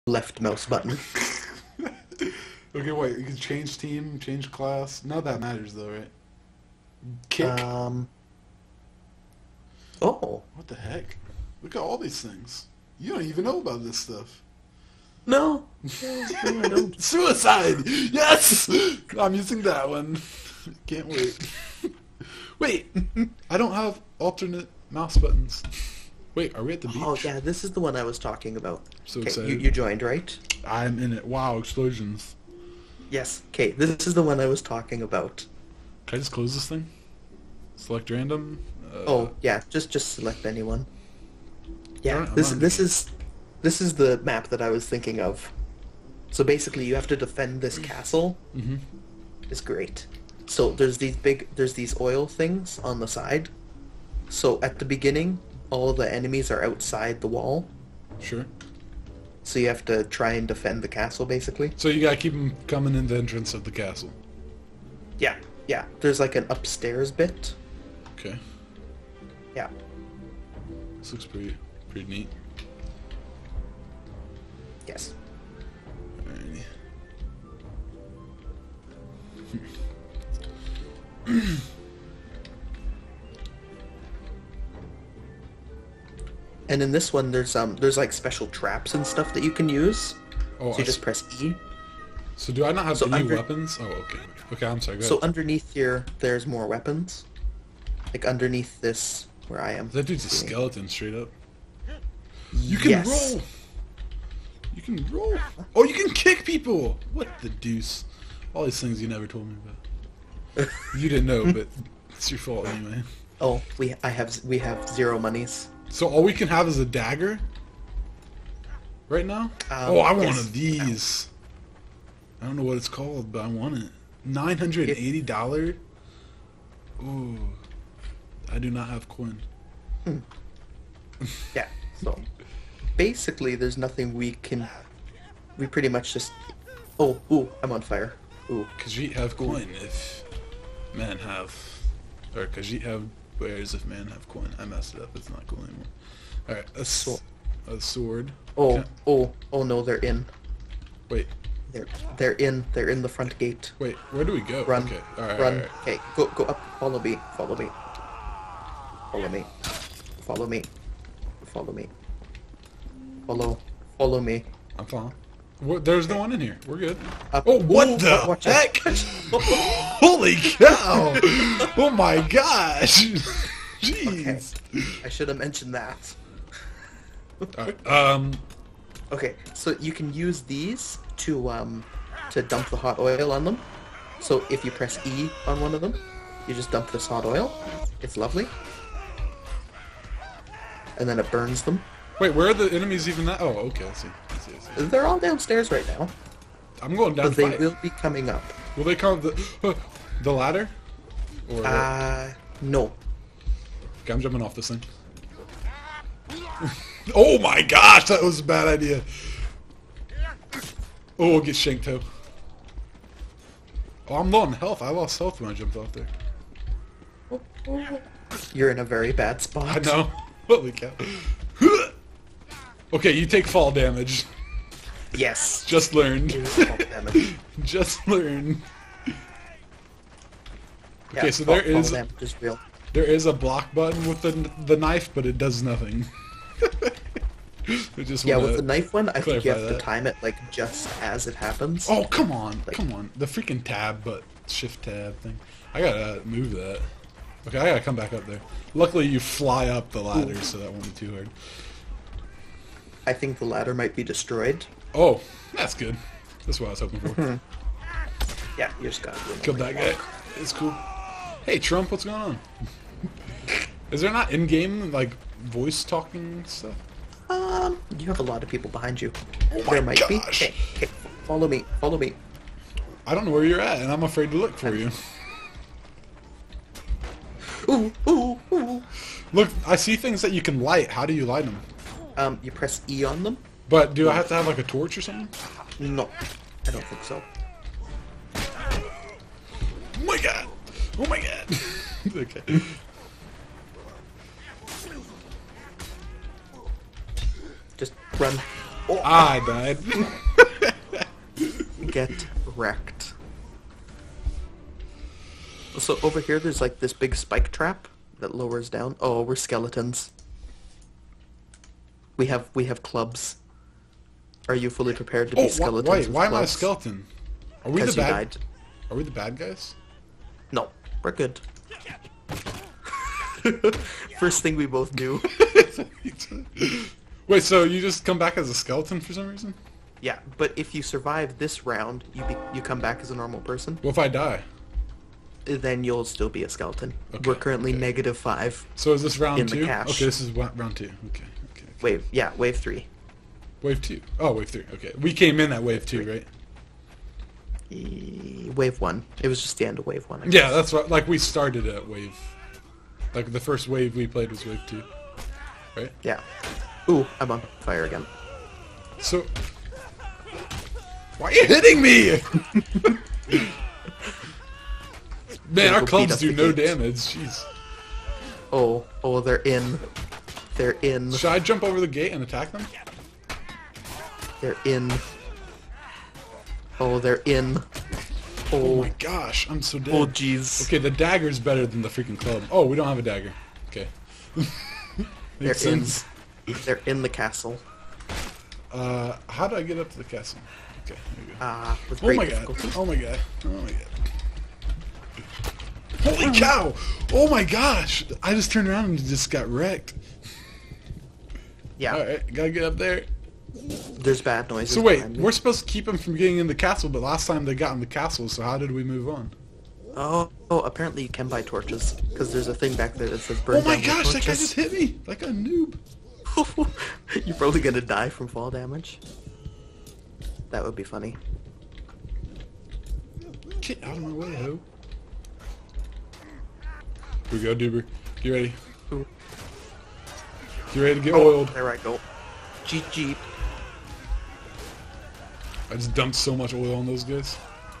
left mouse button. Okay, wait. You can change team, change class. None of that matters though, right? Kick. Um. Oh What the heck? Look at all these things. You don't even know about this stuff. no, no, I don't. Suicide! Yes! I'm using that one. Can't wait. Wait, I don't have alternate mouse buttons. Wait, are we at the beach? Oh yeah, this is the one I was talking about. So Okay, excited. you joined, right? I'm in it. Wow, explosions. Yes. Okay, this is the one I was talking about. Can I just close this thing? Select random? Oh yeah, just select anyone. Yeah, Alright, I'm this on. this is the map that I was thinking of. So basically, you have to defend this castle. Mm-hmm. It's great. So there's these oil things on the side. So at the beginning, all the enemies are outside the wall. Sure. So you have to try and defend the castle, basically. So you gotta keep them coming in the entrance of the castle. Yeah, yeah. There's like an upstairs bit. Okay. Yeah. This looks pretty neat. Yes. Alrighty. And in this one, there's like special traps and stuff that you can use. Oh, So you just press E. so do I not have So any under- weapons? Oh, okay. Okay, I'm sorry. Go So ahead. underneath here, there's more weapons. Like underneath this, where I am. That dude's a skeleton, straight up. You can Yes. roll. You can roll. Oh, you can kick people. What the deuce? All these things you never told me about. You didn't know, but it's your fault anyway. Oh, we have 0 monies. So all we can have is a dagger? Right now? Um, Oh, I want yes. one of these. I don't know what it's called, but I want it. $980? Ooh. I do not have coin. Yeah. So basically, there's nothing we can. We pretty much just. Oh, ooh, I'm on fire. Ooh. Khajiit have coin if men have... Or Khajiit have wares if men have coin. I messed it up. It's not cool anymore. Alright, a sword. Oh, Okay. oh no, they're in. Wait, They're in the front gate. wait, where do we go? Run. Okay, alright, Run. alright. Okay, go up. Follow me. Follow me. Follow me. Follow me. Follow me. Follow me. I'm fine. There's no one in here. We're good. Up. Oh, what Ooh, the watch out. heck? Holy cow! Oh my gosh! Jeez. I should have mentioned that. Alright, Okay, so you can use these to dump the hot oil on them. So if you press E on one of them, you just dump this hot oil. It's lovely. And then it burns them. wait, where are the enemies even at? Oh, okay, I see. I see, I see. They're all downstairs right now, I'm going down but to they fight. will be coming up. Will they come the ladder? Or No. okay, I'm jumping off this thing. Oh my gosh, that was a bad idea. Oh, we'll get shanked too. Oh, I'm low on health. I lost health when I jumped off there. You're in a very bad spot. I know. Holy cow. Okay, you take fall damage. Yes. Just learned. Fall damage. Just learned. Yeah, Okay, so fall there is damage is real. there is a block button with the knife, but it does nothing. I just Yeah, wanna with the knife one, I think you clarify have to that. time it like just as it happens. Oh, come on. Come on. The freaking tab, but shift tab thing. I gotta move that. Okay, I gotta come back up there. Luckily, you fly up the ladder, so that won't be too hard. I think the ladder might be destroyed. Oh, that's good. That's what I was hoping for. Yeah, you just gotta do it. Killed that guy. It's cool. Hey, Trump, what's going on? Is there not in-game, like, voice talking stuff? You have a lot of people behind you. Oh my There might be. gosh. Okay, okay, follow me. Follow me. I don't know where you're at, and I'm afraid to look for you. Ooh, ooh, ooh. Look, I see things that you can light. How do you light them? You press E on them? But do I have to have, like, a torch or something? No, I don't think so. Oh my god! Oh my god! Okay. Just run. I died. Get wrecked. So over here, there's like this big spike trap that lowers down. Oh, we're skeletons. We have clubs. Are you fully prepared to be skeletons? Wait, with why am I a clubs? skeleton? Are we the Because you bad? died. Are we the bad guys? No, we're good. First thing we both knew. Wait, so you just come back as a skeleton for some reason? Yeah, but if you survive this round, you come back as a normal person. What if I die? Then you'll still be a skeleton. Okay, We're currently okay. -5. So is this round In the 2? cache. Okay, this is round 2. Okay. Wave 3. Wave 2. Oh, wave 3. Okay. We came in at wave 2, right? Wave 1. It was just the end of wave 1. I Yeah, guess. that's right. Like, we started at wave... Like, the first wave we played was wave 2. Right? Yeah. Ooh, I'm on fire again. So... Why are you hitting me? Man, our Go beat clubs up do the no gate. damage. Jeez. Oh, they're in. They're in. Should I jump over the gate and attack them? They're in. Oh, they're in. Oh Oh, my gosh, I'm so dead. oh, jeez. Okay, the dagger's better than the freaking club. Oh, we don't have a dagger. Okay. They're Makes in. sense. They're in the castle. How do I get up to the castle? Okay, there we go. With Oh great my god. difficulty. Oh my god. Oh my god. Holy cow! Oh my gosh! I just turned around and just got wrecked. Yeah, Alright, gotta get up there. there's bad noises. So wait, behind me. we're supposed to keep them from getting in the castle, but last time they got in the castle, so how did we move on? Oh, apparently you can buy torches because there's a thing back there that says burn Oh my down gosh, with that guy just torches. hit me! Like a noob. You're probably gonna die from fall damage. That would be funny. Get out of my way, ho. Here we go, Duber. Get ready. Ooh. Get ready to get Oh, oiled. there I go. GG. I just dumped so much oil on those guys.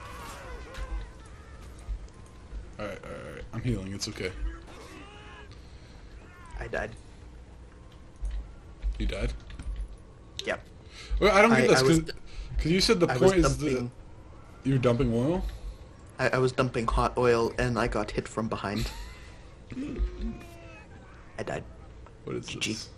Alright. I'm healing, it's okay. I died. You died? Yep. Well, I don't get this, I was- because you said the I was point is that dumping. you're dumping oil? I was dumping hot oil and I got hit from behind. I died. What is GG. this?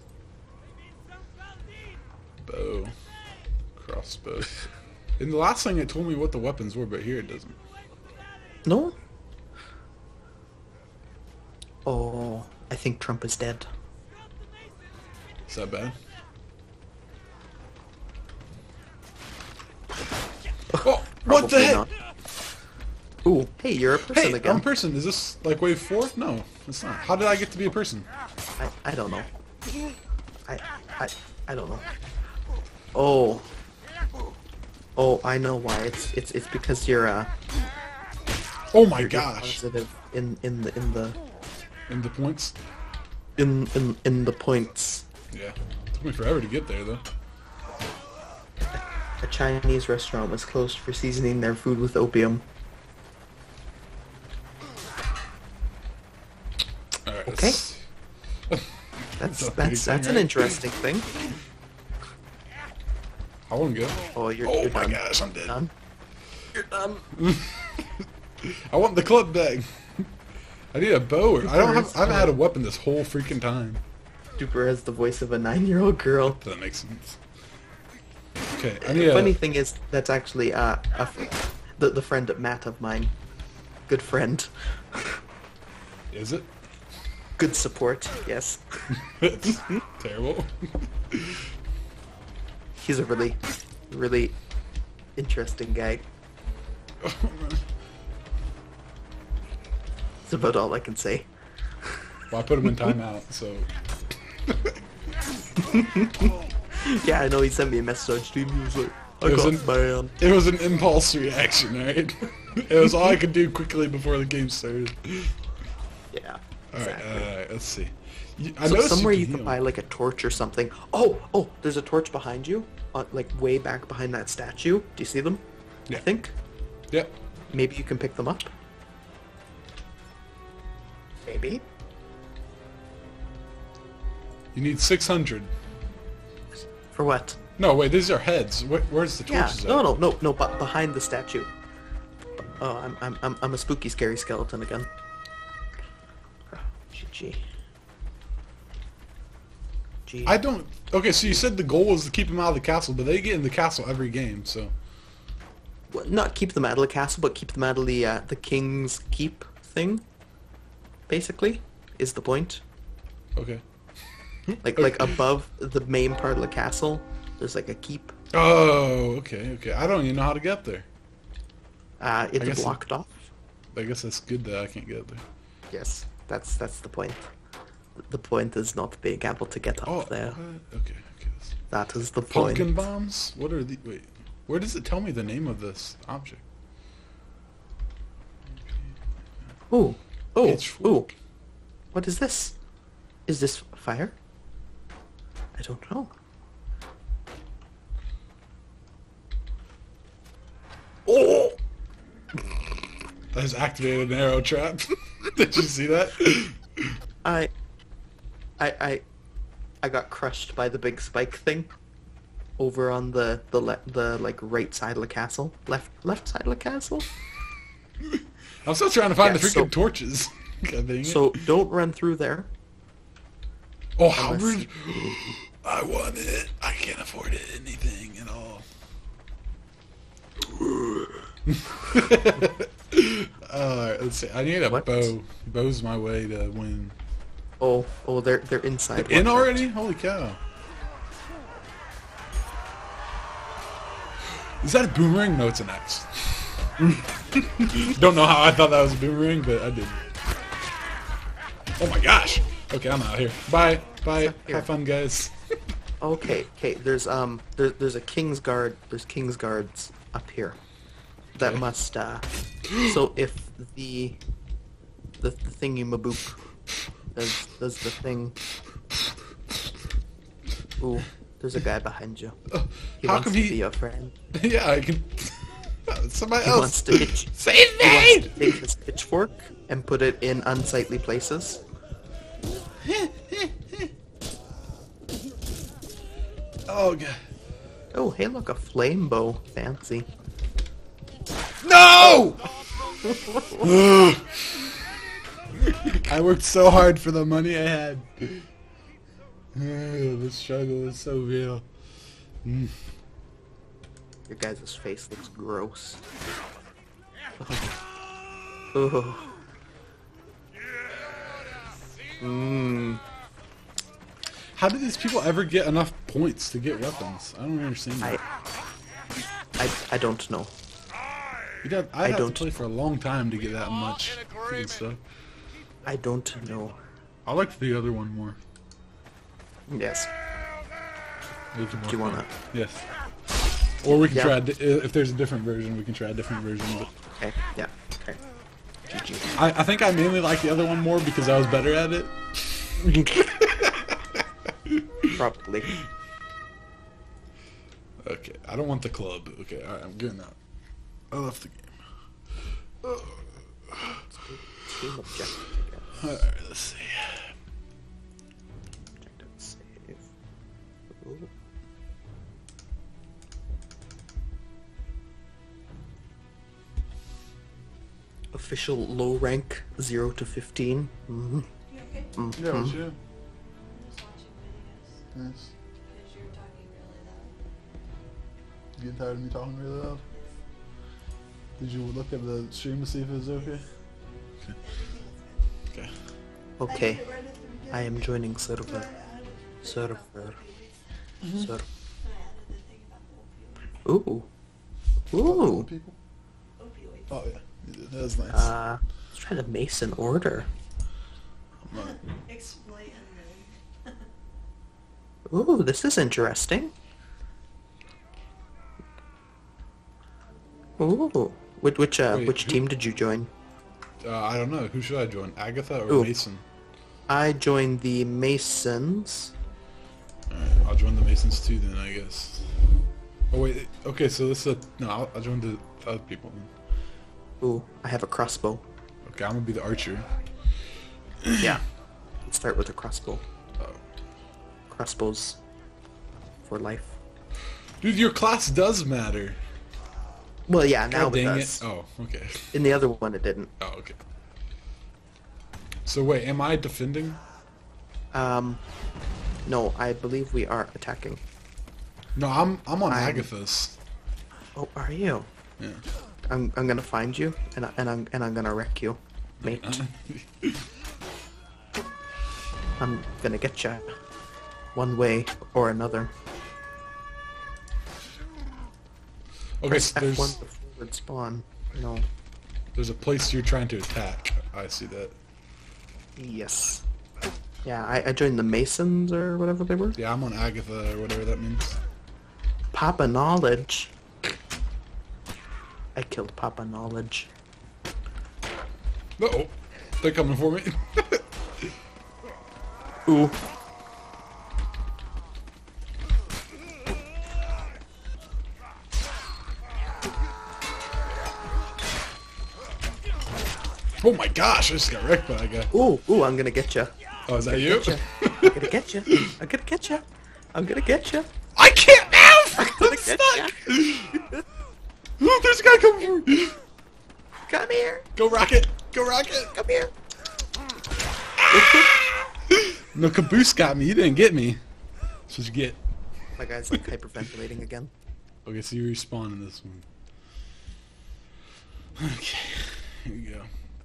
Bow. Crossbow. In the last thing it told me what the weapons were, but here it doesn't. No? Oh, I think Trump is dead. Is that bad? Oh, what the Probably heck? not. Ooh, hey, you're a person Hey, again. I'm a person. Is this like wave 4? No, it's not. How did I get to be a person? I don't know. I don't know. Oh. Oh, I know why. It's because you're Oh my you're gosh! positive in the And the points? in the points. Yeah. Took me forever to get there though. A Chinese restaurant was closed for seasoning their food with opium. Alright. Okay. That's a big That's thing, an right? interesting thing. I want to go. Oh, you're Oh my done. gosh, I'm dead. Done. You're done. I want the club bag. I need a bow. I Where's haven't had a weapon this whole freaking time. Duper has the voice of a 9-year-old girl. That makes sense. Okay, I need Funny a... thing is, that's actually the friend of Matt of mine. Good friend. Is it? Good support, yes. It's terrible. He's a really, really interesting guy. That's about all I can say. Well, I put him in timeout, so... Yeah, I know he sent me a message. He was like, I It was got an- banned. It was an impulse reaction, right? It was all I could do quickly before the game started. Yeah, Alright, exactly. let's see. I So noticed somewhere you can could heal. buy like a torch or something. Oh, there's a torch behind you, like way back behind that statue. Do you see them? Yeah. I think Yep. maybe you can pick them up. Maybe. You need 600. For what? No, wait, these are heads. Where's the Yeah. torches No, at? no. But behind the statue. Oh, I'm a spooky, scary skeleton again. GG. G. I don't... Okay, so you said the goal was to keep them out of the castle, but they get in the castle every game, so... Well, not keep them out of the castle, but keep them out of the king's keep thing. Basically, is the point. Okay. Like above the main part of the castle, there's like a keep. Oh, okay. I don't even know how to get there. It's guess blocked off. I guess that's good that I can't get there. Yes, that's the point. The point is not being able to get up Oh, there. what? Okay. That is the point. Pumpkin bombs? What are the... Wait. Where does it tell me the name of this object? Ooh. Pitchfork. Ooh. What is this? Is this fire? I don't know. Oh! I just activated an arrow trap. Did you see that? I got crushed by the big spike thing over on the like right side of the castle. Left side of the castle? I'm still trying to find Yeah, the freaking so- torches. God dang it. So don't run through there. Oh, unless Howard! I want it. I can't afford it. Anything at all. Alright, let's see. I need a What? bow. Bow's my way to win. Oh, they're inside. In Watch out. already? Holy cow. Is that a boomerang? No, it's an axe. Don't know how I thought that was a boomerang, but I did. Oh my gosh. Okay, I'm out here. Bye. Bye. Here. Have fun, guys. Okay. There's there's a king's guard. There's king's guards up here. That Okay. must So if the thingy maboop does the thing. Ooh, there's a guy behind you. He How wants come to he- be your friend. Yeah, I can... Somebody He else. wants to hit you. Save He wants me! to take his pitchfork and put it in unsightly places. Oh, God. Oh, hey, look, a flame bow. Fancy. No! I worked so hard for the money I had. The struggle is so real. Your guys' face looks gross. Oh. Mmm. How do these people ever get enough points to get weapons? I don't understand that. I don't know. I have to don't- play for a long time to get that much freaking stuff. I don't know. I liked the other one more. Yes. It was more Do you fun. wanna? Yes. Or we can Yeah. try, if there's a different version, we can try a different version. But Okay. Yeah. Okay. GG. I think I mainly like the other one more because I was better at it. Probably. Okay, I don't want the club. Okay, alright, I'm getting out. I left the game. Team objective. I guess. Alright, let's see. Objective save. Ooh. Official low rank 0 to 15. Mm-hmm. You okay? Yeah, what's you? Just watching videos Nice. because you're talking really loud. You getting tired of me talking really loud? Did you look at the stream to see if it was okay? Okay. Okay. I am joining server. Server. Server. Ooh. Ooh. People? Opioids. Oh yeah, you did. That was nice. Let's try the Mason order. I'm not- Explain. Ooh, this is interesting. Ooh. Which Wait, team did you join? I don't know. Who should I join? Agatha or Ooh. Mason? I joined the Masons. Alright, I'll join the Masons too then, I guess. Oh wait, okay, so this is a... No, I'll join the other people then. Ooh, I have a crossbow. Okay, I'm gonna be the archer. Yeah. Let's start with a crossbow. Oh. Crossbows for life. Dude, your class does matter. Well, yeah, now God it dang does. it. Oh, okay. In the other one, it didn't. Oh, okay. So wait, am I defending? No, I believe we are attacking. No, I'm on I'm- Agatha's. Oh, are you? Yeah. I'm gonna find you, and I'm gonna wreck you, mate. I'm gonna get you, one way or another. Okay, so F1 there's to forward spawn. No. there's a place you're trying to attack. I see that. Yes. Yeah, I joined the Masons or whatever they were. Yeah, I'm on Agatha or whatever that means. Papa Knowledge. I killed Papa Knowledge. Uh-oh. They're coming for me. Ooh. Oh my gosh, I just got wrecked by that guy. Ooh, I'm gonna get you. Oh, is that you? I'm gonna get you. I'm gonna get you. I'm gonna get you. I can't move! gonna I'm get stuck! Oh, there's a guy coming for me! Come here. Go Rocket! Go Rocket! Come here. No, Caboose got me. You didn't get me. That's what you get. My guy's like hyperventilating again. Okay, so you respawn in this one. Okay, here we go.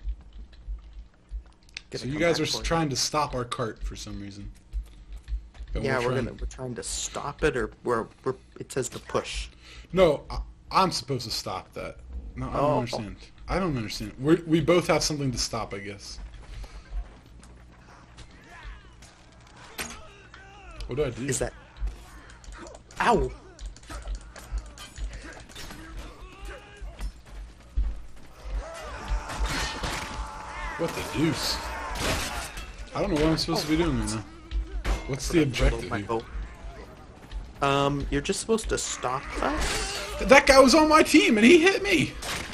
Gonna So you come guys back are for you. trying to stop our cart for some reason. But Yeah, trying- we're trying to stop it, or we're it says to push. No, I'm supposed to stop that. No, I don't Oh. understand. I don't understand. We both have something to stop, I guess. What do I do? Is that? Ow! What the deuce? I don't know what I'm supposed to be doing right now. What's the objective My here? boat. You're just supposed to stop us. That guy was on my team and he hit me!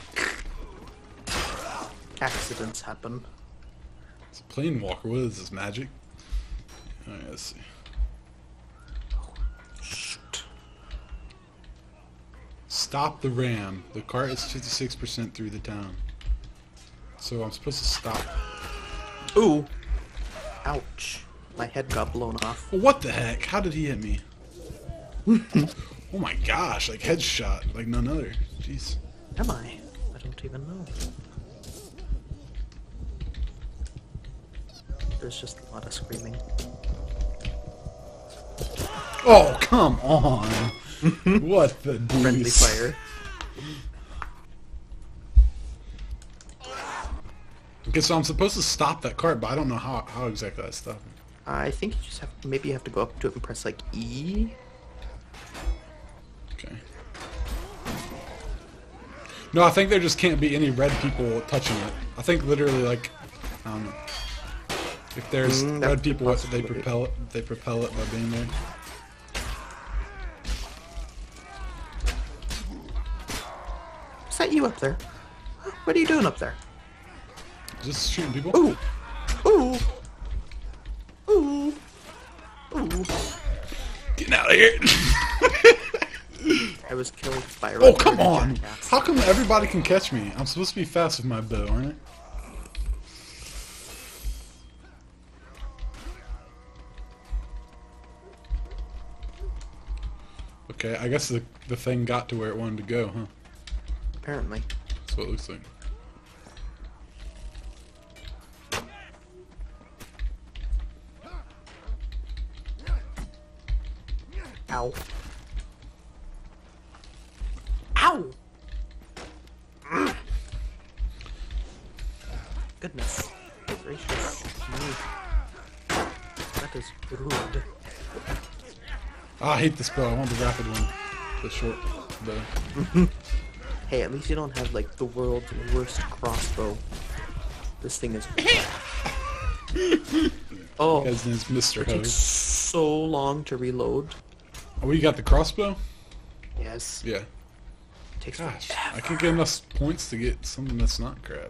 Accidents happen. It's a plane walker. What is this, magic? Alright, let's see. Stop the ram. The cart is 56% through the town. So I'm supposed to stop. Ooh! Ouch! My head got blown off. Well, what the heck? How did he hit me? Oh my gosh, like headshot, like none other. Jeez. Am I? I don't even know. There's just a lot of screaming. Oh, come on. What the Friendly deuce? fire. Okay, so I'm supposed to stop that cart, but I don't know how exactly I stop it. I think you just have maybe you have to go up to it and press like E. Okay. No, I think there just can't be any red people touching it. I think literally, like, I don't know. If there's that's red a people, they possibility. propel it by being there. Is that you up there? What are you doing up there? Just shooting people. Ooh! Ooh! Ooh! Ooh! Getting out of here. I was killed by a Oh, come red on. jackass. How come everybody can catch me? I'm supposed to be fast with my bow, aren't I? Okay, I guess the thing got to where it wanted to go, huh? Apparently. That's what it looks like. Ow. Ow! Goodness gracious me. That is rude. I hate this bow. I want the rapid one. The short bow. Hey, at least you don't have like the world's worst crossbow. This thing is. Oh, His name's Mr. it takes Hose. so long to reload. Oh, you got the crossbow? Yes. Yeah. It takes Gosh, forever. I can't get enough points to get something that's not crab.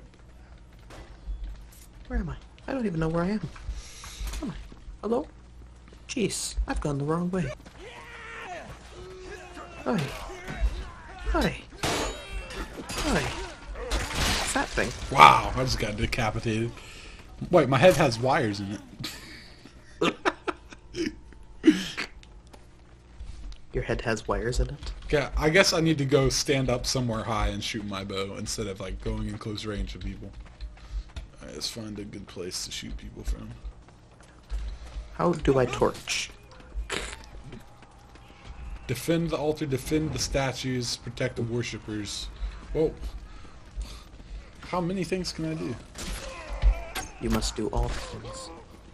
Where am I? I don't even know where I am. Where am I? Hello? Jeez, I've gone the wrong way. Hi. Hi. Hi. What's that thing? Wow, I just got decapitated. Wait, my head has wires in it. Your head has wires in it. Okay, I guess I need to go stand up somewhere high and shoot my bow instead of like going in close range of people. Alright, let's find a good place to shoot people from. How do I torch? Defend the altar, defend the statues, protect the worshippers. Whoa. How many things can I do? You must do all things.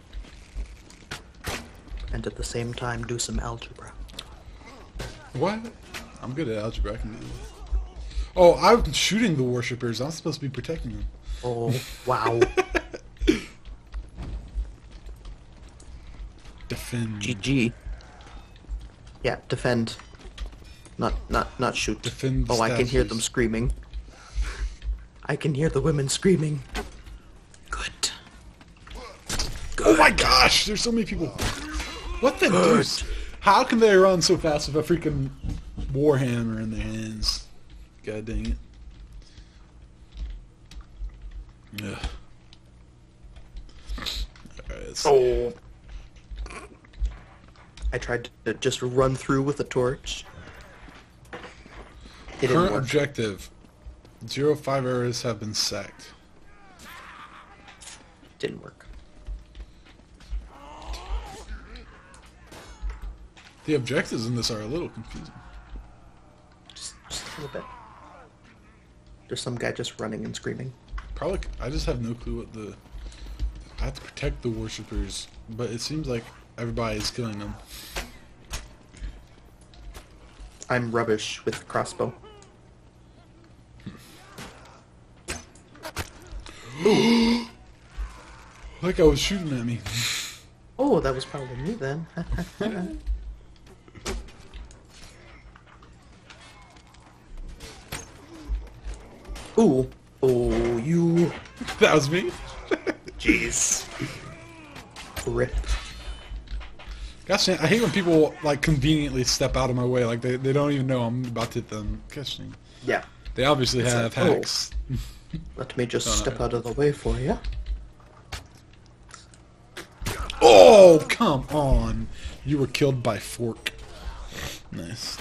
And at the same time do some algebra. What? I'm good at algebra, I can do that. Oh, I'm shooting the worshippers. I'm supposed to be protecting them. Oh, wow. Defend. GG. Yeah, defend. Not shoot. Defend the Oh, I can hear statues. them screaming. I can hear the women screaming. Good. Oh my gosh, there's so many people. What the deuce? How can they run so fast with a freaking warhammer in their hands? God dang it. Ugh. Alright, let's see. Oh. I tried to just run through with a torch. It didn't Current work. objective. 05 errors have been sacked. Didn't work. The objectives in this are a little confusing. Just a little bit. There's some guy just running and screaming. Probably, I just have no clue what the... I have to protect the worshippers, but it seems like everybody's killing them. I'm rubbish with the crossbow. Like I was shooting at me. Oh, that was probably me then. Ooh. Oh, you. That was me? Jeez. Rip. Gosh, I hate when people like conveniently step out of my way, like they don't even know I'm about to hit them. Gosh, dang. Yeah. They obviously It's have like, oh. hacks. Let me just No, no. step out of the way for you. Oh, come on. You were killed by fork. Nice.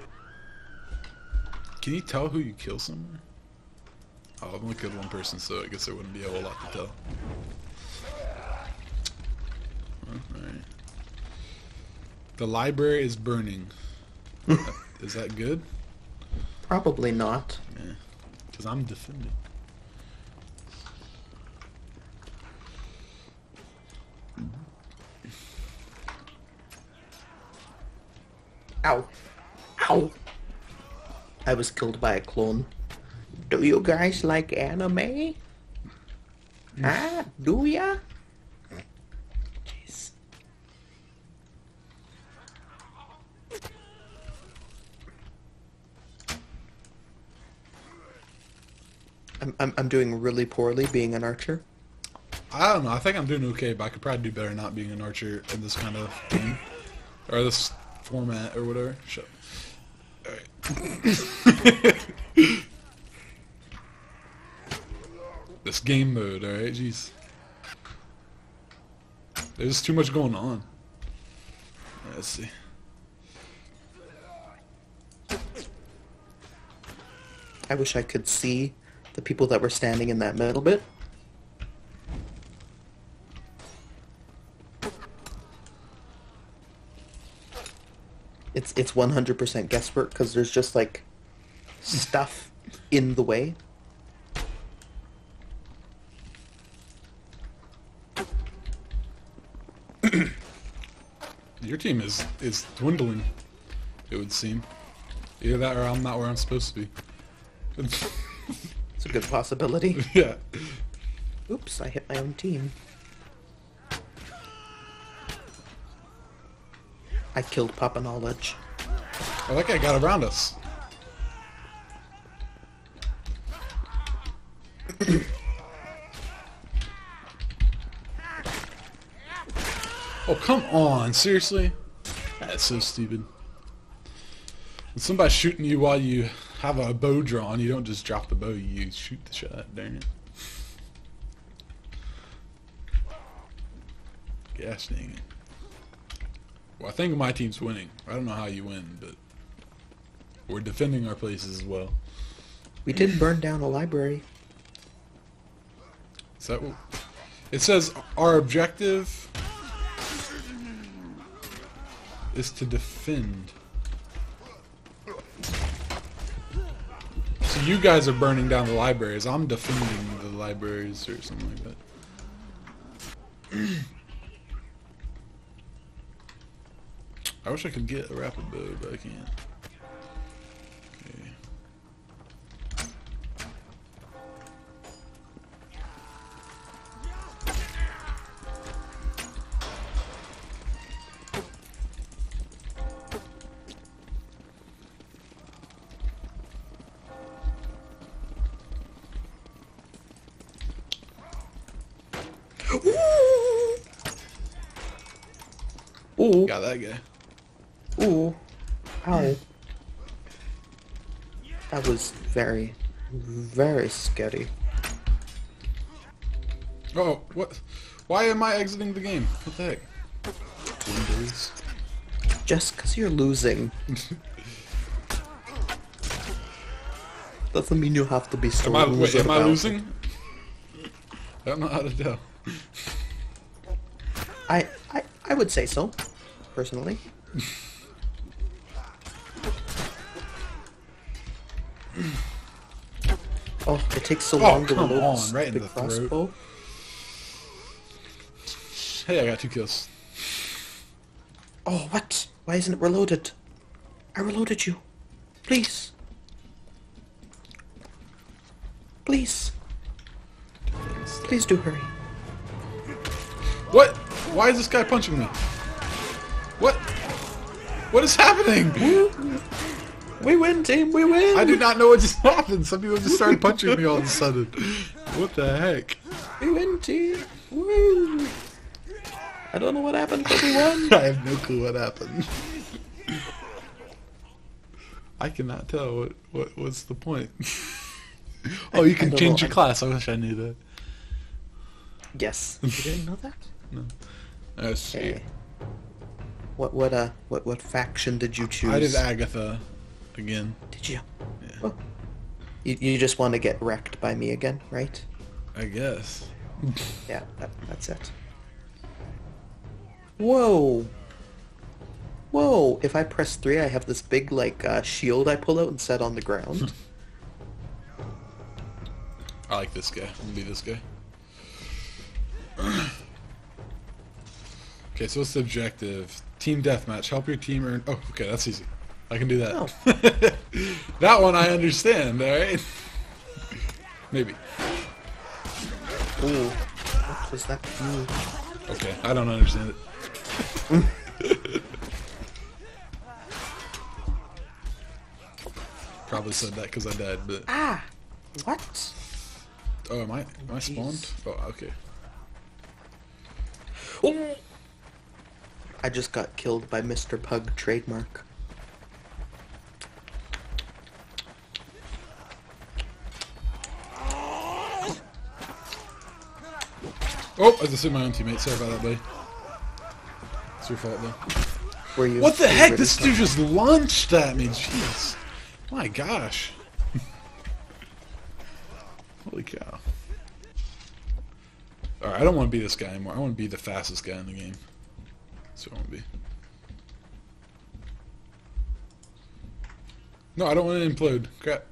Can you tell who you kill somewhere? Oh, I've only killed one person, so I guess there wouldn't be a whole lot to tell. Alright. The library is burning. Is that good? Probably not. Yeah. Because I'm defending. Ow. Ow. I was killed by a clone. Do you guys like anime? Huh? Do ya? Jeez. I'm doing really poorly being an archer. I don't know. I think I'm doing okay, but I could probably do better not being an archer in this kind of game. Or this format or whatever. Shut up. Alright. This game mode, alright? Jeez. There's too much going on. Let's see. I wish I could see the people that were standing in that middle bit. It's 100% guesswork because there's just like stuff in the way. Your team is dwindling, it would seem. Either that or I'm not where I'm supposed to be. It's a good possibility. Yeah. Oops, I hit my own team. I killed Papa Knowledge. Oh, that guy got around us. Oh, come on. Seriously? That's so stupid. When somebody's shooting you while you have a bow drawn, you don't just drop the bow, you shoot the shot. Darn it. Gosh dang it. Well, I think my team's winning. I don't know how you win, but we're defending our places as well. We did burn down a library. Is that what... It says our objective is to defend. So you guys are burning down the libraries. I'm defending the libraries or something like that. I wish I could get a rapid bow, but I can't. Okay. Ooh. Got that guy. Ooh. Ow. That was very, very scary. Oh, what? Why am I exiting the game? What the heck? Windows. Just because you're losing doesn't mean you have to be so Wait, am I about losing? it. I don't know how to tell. I would say so, personally. Oh, it takes so long to come load on, this right in big the throat. crossbow. Hey, I got 2 kills. Oh, what? Why isn't it reloaded? I reloaded you. Please. Please. Please do hurry. What? Why is this guy punching me? What? What is happening? We win, team, we win! I do not know what just happened. Some people just started punching me all of a sudden. What the heck? We win, team! Woo! I don't know what happened, but we won! I have no clue what happened. I cannot tell what's the point. Oh, you I can don't change know. your class. I wish I knew that. Yes. You didn't know that? No. Let's see. Hey. What faction did you choose? I did Agatha again. Did you? Yeah. Well, you just want to get wrecked by me again, right? I guess. Yeah, that's it. Whoa! Whoa! If I press 3, I have this big, like, shield I pull out and set on the ground. I like this guy. I'm gonna be this guy. Okay, so what's the objective? Team deathmatch. Help your team earn... Oh, okay, that's easy. I can do that. Oh. That one I understand, alright? Maybe. Ooh. What was that? Ooh. Okay, I don't understand it. Probably said that because I died, but... Ah! What? Oh, am I Jeez. spawned? Oh, okay. Ooh. I just got killed by Mr. Pug trademark. Oh, I just hit my own teammate. Sorry about that, buddy. It's your fault, though. Were you What the heck? This favorite dude just launched at me. Jeez. My gosh. Holy cow. Alright, I don't want to be this guy anymore. I want to be the fastest guy in the game. That's what I want to be. No, I don't want to implode. Crap.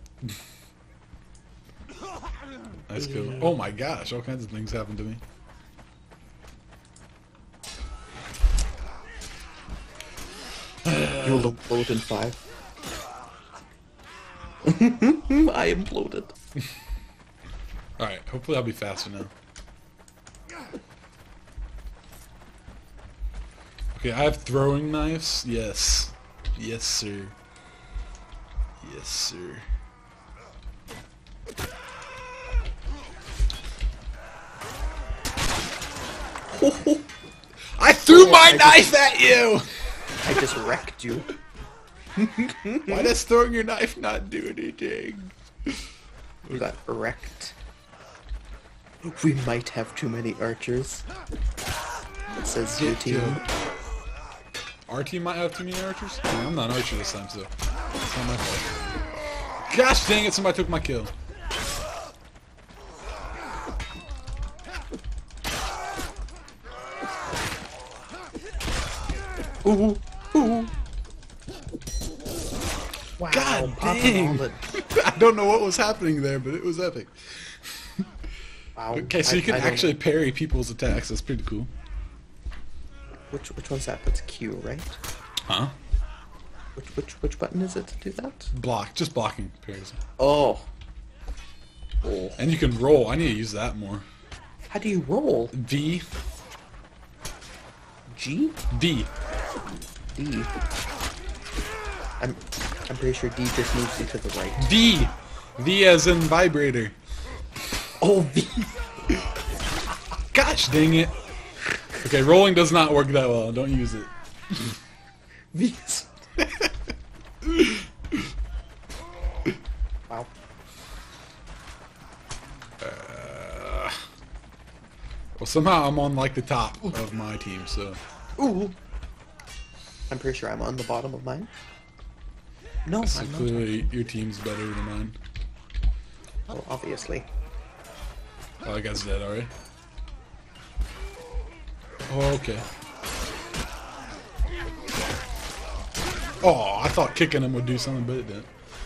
Nice kill. Oh my gosh, all kinds of things happened to me. You'll implode in 5. I imploded. Alright, hopefully I'll be faster now. Okay, I have throwing knives. Yes. Yes, sir. Yes, sir. I threw my knife at you! I just wrecked you. Why does throwing your knife not do anything? We got wrecked. We might have too many archers. It says your team. Our team might have too many archers? I mean, I'm not an archer this time, so it's not my fault. Gosh dang it, somebody took my kill. Ooh, ooh. Wow, God popping dang. all the- I don't know what was happening there, but it was epic. Wow. Okay, so you can I don't actually know. parry people's attacks. That's pretty cool. Which one's that? That's Q, right? Huh? Which button is it to do that? Block. Just blocking parries. Oh. Oh. And you can roll. I need to use that more. How do you roll? V. G? D. D. I'm pretty sure D just moves you to the right. V. V as in vibrator. Oh, V. Gosh dang it. Okay, rolling does not work that well. Don't use it. V. Wow. Well, somehow I'm on like the top of my team, so. Ooh. I'm pretty sure I'm on the bottom of mine. No, So I'm not. clearly your team's better than mine. Oh, obviously. Oh, that guy's dead already. Oh, okay. Oh, I thought kicking him would do something, but it didn't.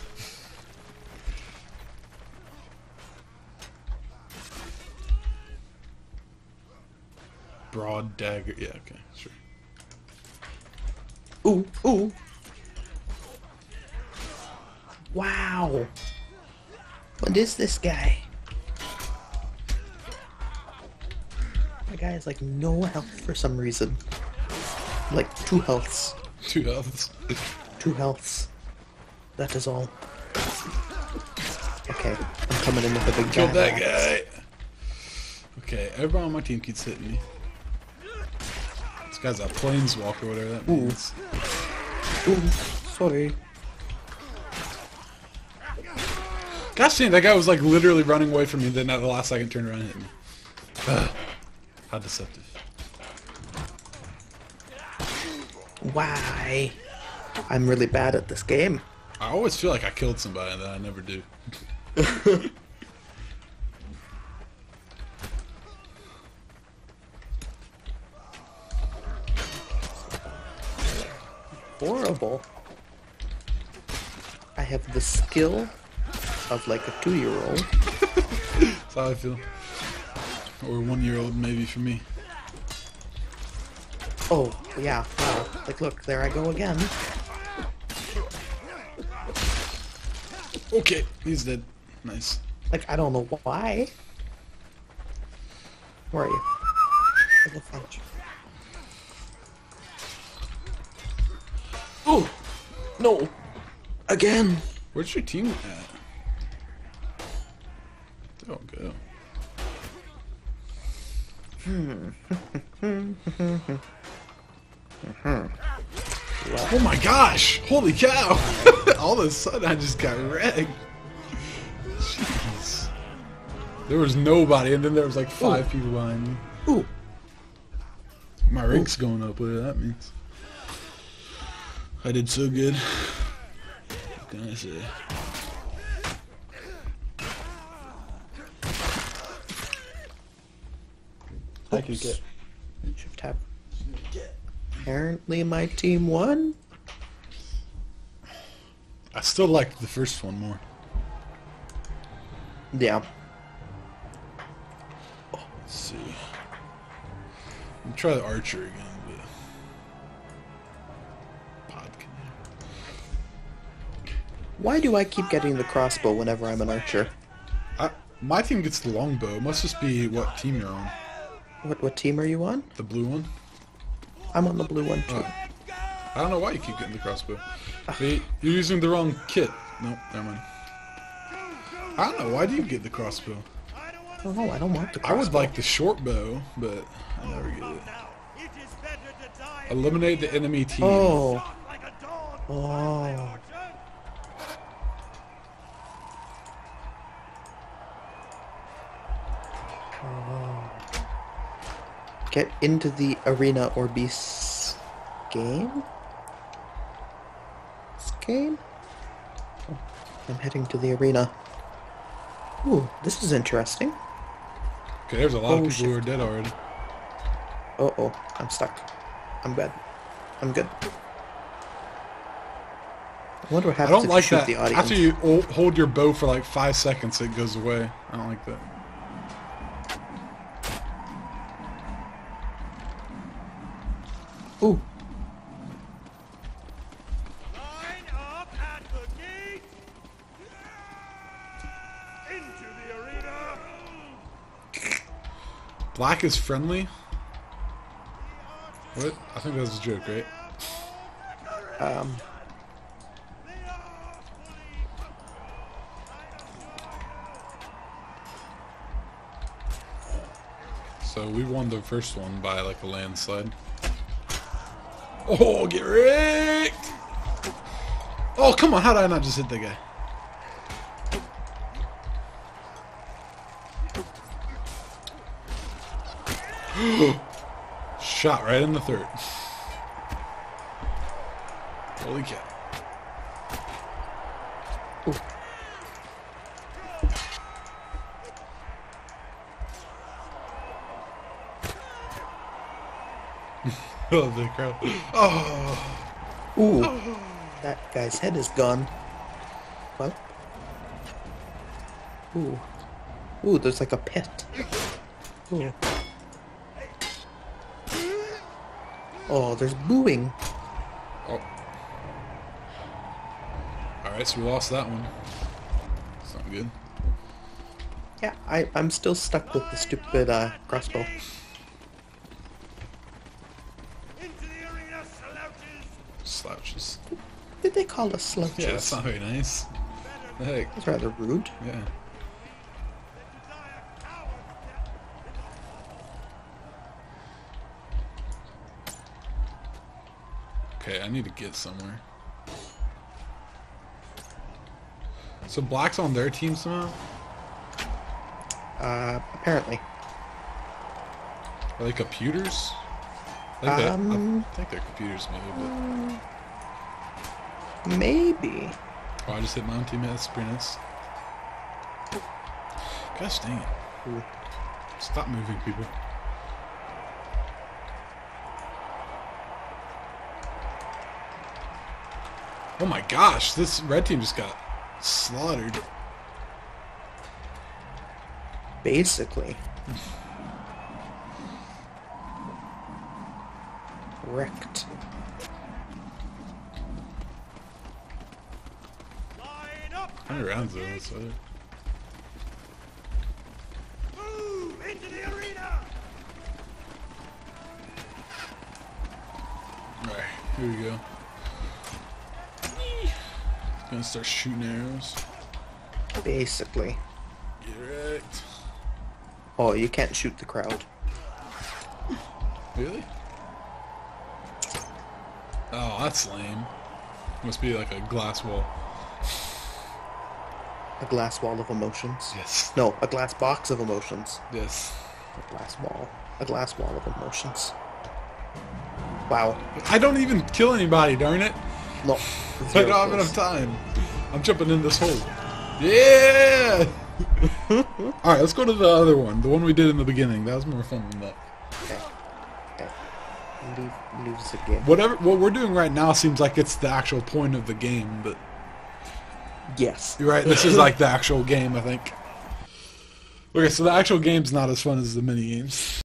Broad dagger. Yeah, okay, sure. Ooh, ooh. Wow. What is this guy? My guy has like no health for some reason. Like 2 healths. 2 healths. 2 healths. That is all. Okay, I'm coming in with a big Killed that axe. guy. Okay, everyone on my team keeps hitting me. This guy's a planeswalker, whatever that means. Ooh, sorry. Gosh dang, that guy was like literally running away from me, then at the last second turned around and hit me. Ugh. How deceptive. Why? I'm really bad at this game. I always feel like I killed somebody and then I never do. Horrible. I have the skill of like a 2-year-old. That's how I feel. Or 1-year-old maybe for me. Oh, yeah, wow. Like, look, there I go again. Okay, he's dead. Nice. Like, I don't know why. Where are you? I will find you. Oh! No! Again! Where's your team at? Oh, go. Oh my gosh! Holy cow! All of a sudden I just got wrecked. Jeez. There was nobody, and then there was like 5 people behind me. Ooh! My rank's going up, whatever that means. I did so good. What can I say? I could get. Shift tab. Apparently my team won? I still liked the first one more. Yeah. Let's see. Let me try the archer again, but Podkin. Why do I keep getting the crossbow whenever I'm an archer? My team gets the longbow. It must just be what team you're on. What team are you on? The blue one. I'm on the blue one too. I don't know why you keep getting the crossbow. Wait, you're using the wrong kit. Nope, never mind. I don't know. Why do you get the crossbow? I don't know, I don't want the I crossbow. would like the short bow, but I never get it. Eliminate the enemy team. Oh. Oh. Oh. Get into the arena or be game? Game? Oh, I'm heading to the arena. Ooh, this is interesting. Okay, there's a lot of Oh, people who are shit. dead already. Oh, I'm stuck. I'm good. I'm good. I wonder what I happens don't if like you shoot that. the audience. After you hold your bow for like 5 seconds, it goes away. I don't like that. Ooh, Line up at the gate. Into the arena. Black is friendly? What? I think that was a joke, right? um, So we won the first one by like a landslide. Oh, get wrecked! Oh, come on, how did I not just hit that guy? Shot right in the third. Holy cow. Oh, the crowd. Oh, ooh, that guy's head is gone. What? Ooh, ooh, there's like a pit. Ooh. Oh, there's booing. oh. Alright, so we lost that one. It's not good. Yeah, I'm still stuck with the stupid crossbow. Into the arena, slouches. Slouches. Did they call us slouches? Yeah, that's not very nice. The heck? That's rather rude. Yeah. Okay, I need to get somewhere. So Black's on their team somehow? Apparently. Are they computers? I think they're computers maybe, Maybe. but... Oh, I just hit my own teammate. That's pretty nice. Gosh dang it. Ooh. Stop moving, people. Oh my gosh, this red team just got slaughtered. Basically. Wrecked. Line up. How many rounds though? That's what Move into the arena. Alright, here we go. Gonna start shooting arrows. Basically. Get wrecked. Oh, you can't shoot the crowd. Really? Oh, that's lame. Must be like a glass wall. A glass wall of emotions. Yes. No, a glass box of emotions. Yes. A glass wall. A glass wall of emotions. Wow. I don't even kill anybody, darn it. No. I zero don't have kills. enough time. I'm jumping in this hole. Yeah! Alright, let's go to the other one. The one we did in the beginning. That was more fun than that. Okay. Okay. Leaves the game. What we're doing right now seems like it's the actual point of the game, but Yes. you're right, this is like the actual game, I think. Okay, so the actual game's not as fun as the mini games.